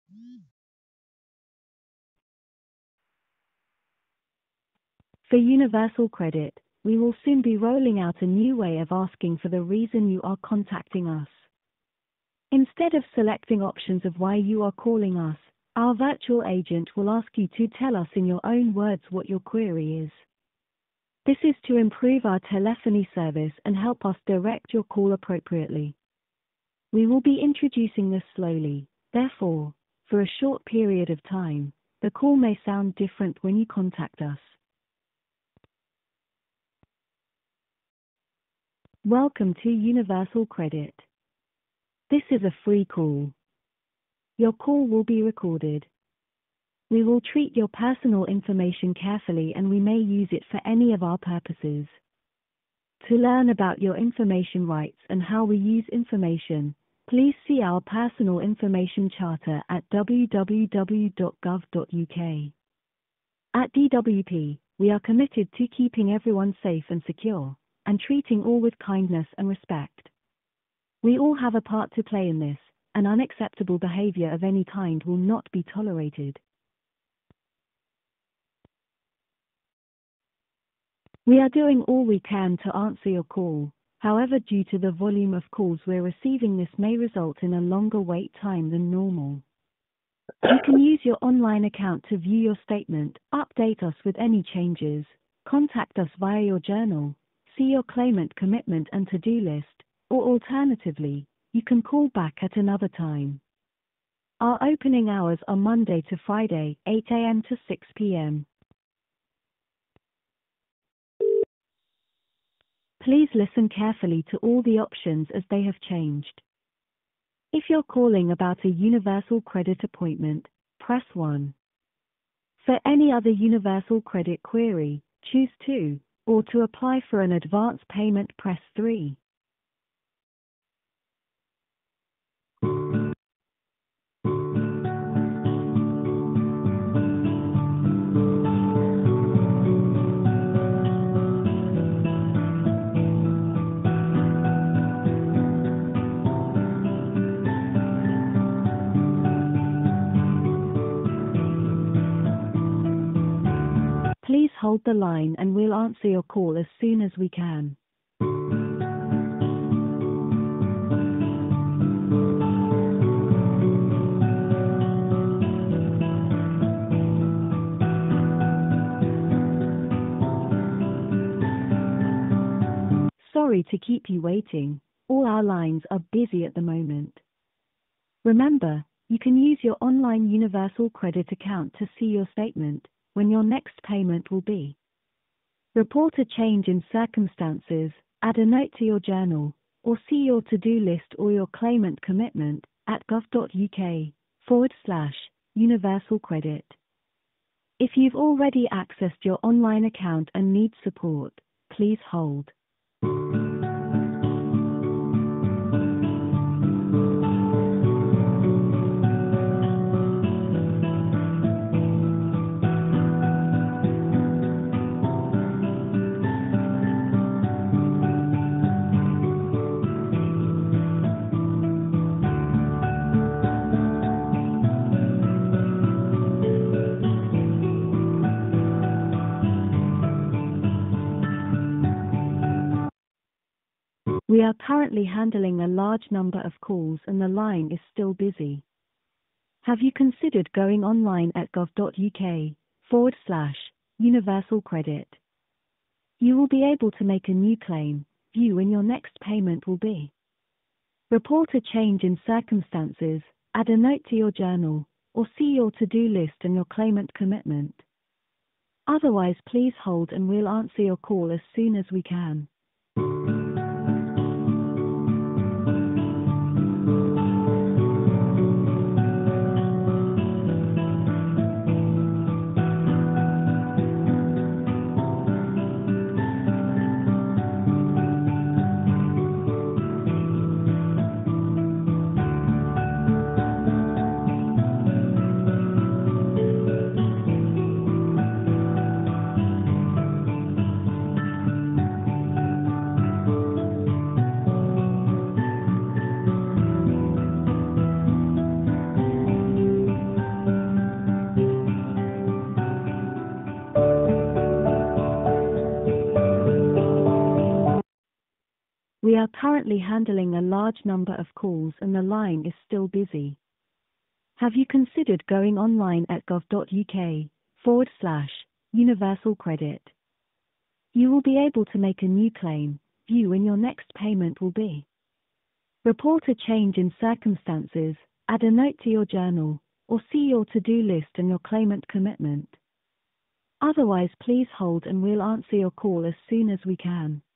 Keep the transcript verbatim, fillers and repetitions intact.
For Universal Credit, we will soon be rolling out a new way of asking for the reason you are contacting us. Instead of selecting options of why you are calling us, our virtual agent will ask you to tell us in your own words what your query is. This is to improve our telephony service and help us direct your call appropriately. We will be introducing this slowly, therefore, for a short period of time, the call may sound different when you contact us. Welcome to Universal Credit. This is a free call. Your call will be recorded. We will treat your personal information carefully and we may use it for any of our purposes. To learn about your information rights and how we use information, please see our Personal Information Charter at w w w dot gov dot u k. At D W P, we are committed to keeping everyone safe and secure, and treating all with kindness and respect. We all have a part to play in this, and unacceptable behavior of any kind will not be tolerated. We are doing all we can to answer your call. However, due to the volume of calls we're receiving, this may result in a longer wait time than normal. You can use your online account to view your statement, update us with any changes, contact us via your journal, see your claimant commitment and to-do list, or alternatively, you can call back at another time. Our opening hours are Monday to Friday, eight a m to six p m Please listen carefully to all the options as they have changed. If you're calling about a Universal Credit appointment, press one. For any other Universal Credit query, choose two, or to apply for an advance payment, press three. Please hold the line and we'll answer your call as soon as we can. Sorry to keep you waiting. All our lines are busy at the moment. Remember, you can use your online Universal Credit account to see your statement, when your next payment will be. Report a change in circumstances, add a note to your journal, or see your to-do list or your claimant commitment at gov dot u k forward slash universal credit. If you've already accessed your online account and need support, please hold. We are currently handling a large number of calls and the line is still busy. Have you considered going online at gov dot u k forward slash universal credit? You will be able to make a new claim, view when your next payment will be. Report a change in circumstances, add a note to your journal, or see your to-do list and your claimant commitment. Otherwise, please hold and we'll answer your call as soon as we can. We are currently handling a large number of calls and the line is still busy. Have you considered going online at gov.uk forward slash universal credit? You will be able to make a new claim, view when your next payment will be, report a change in circumstances, add a note to your journal, or see your to-do list and your claimant commitment. Otherwise, please hold and we'll answer your call as soon as we can.